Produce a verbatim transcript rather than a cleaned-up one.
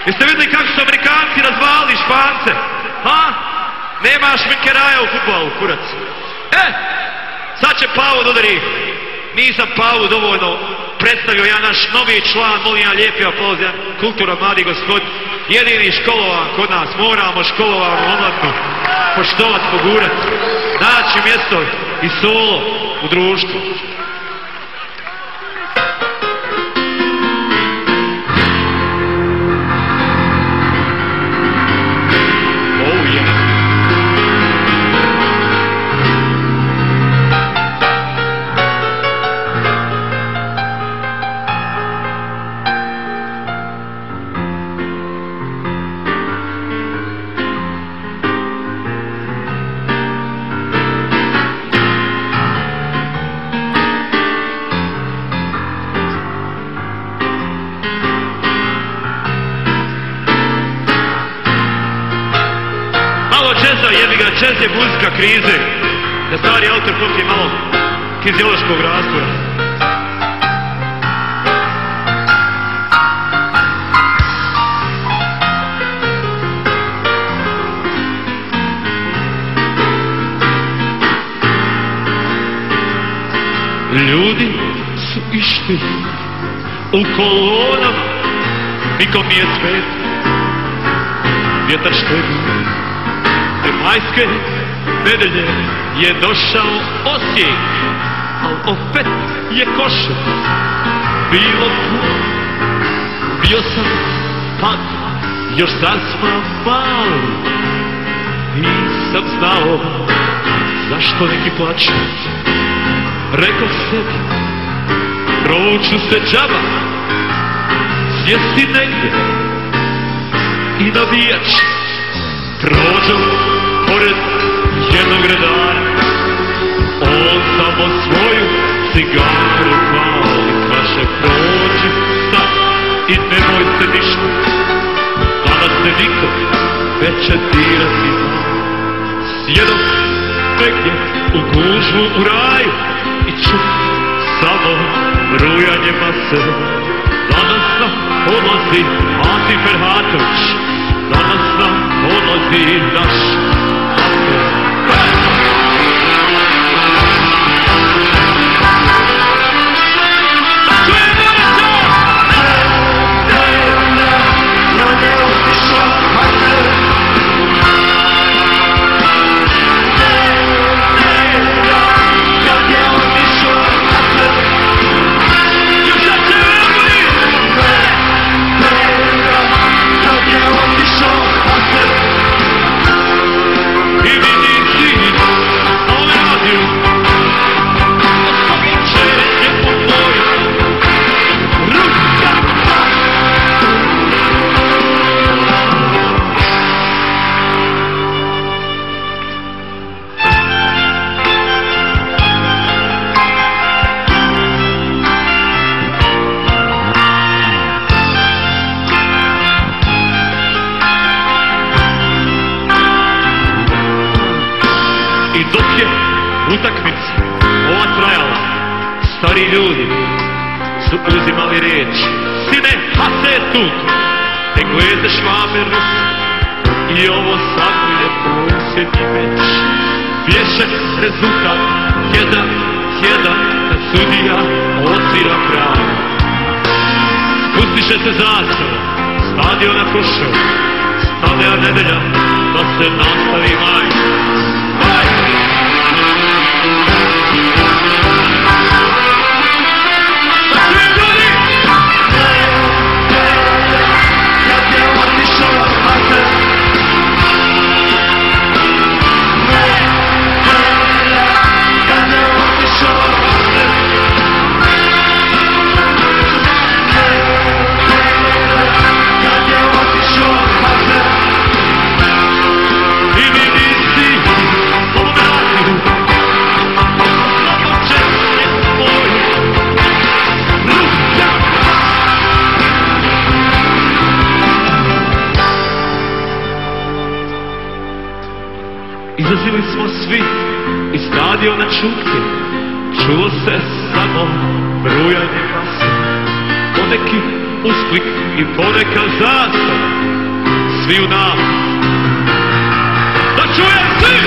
Jeste vidjeli kako su Amerikanci razvalili Špance? Ha? Nema šminkeraja u fudbalu, kurac. E, sad će Pavu da udari. Nisam Pavu dovoljno predstavio, ja naš novi član, molim ja lijepi aplauz, jedan kulturan mladi gospod, jedini školovan kod nas, moramo školovanu omladnu poštovat, pogurat, naći mjesto i solo u društvu. Jazz je muzika krize, da stari autor popije malo fiziološkog rastora. Ljudi su išli u kolonama, nikom nije svet, vjetar štedi. Majske nedelje je došao Osijek, al opet je košer bilo puno. Bio sam tad još sasma mali, nisam znao zašto neki plaću. Rekao sebi, provuću se džaba, sjesti negdje i navijač. Prođu pored jednog redara, on samo svoju cigaru pali. Kaže, prođi sad i nemoj se ništa, danas se niko već će dirati. Sjedom negdje u gužvu u raju i ču samo rujanje mase. Danas nam odlazi Ante Ferhatović, danas nam odlazi naš Ante. Utakmica ova trajala, stari ljudi su uzimali riječ. Sine, hase je tu, Engleze, Švabe, Rusi, i ovo sad je posljednji meč. Bješe rezultat jedan, jedan, kad sudija odsvira kraj. Spustiše se zastava, stadiona prošao, stane nedelja, da se nastavi maj. Izlazili smo svi iz stadiona šutke, čulo se samo brujanje mase. Poneki usklik i poneka zastava. Svi u nam. Da čujem svi!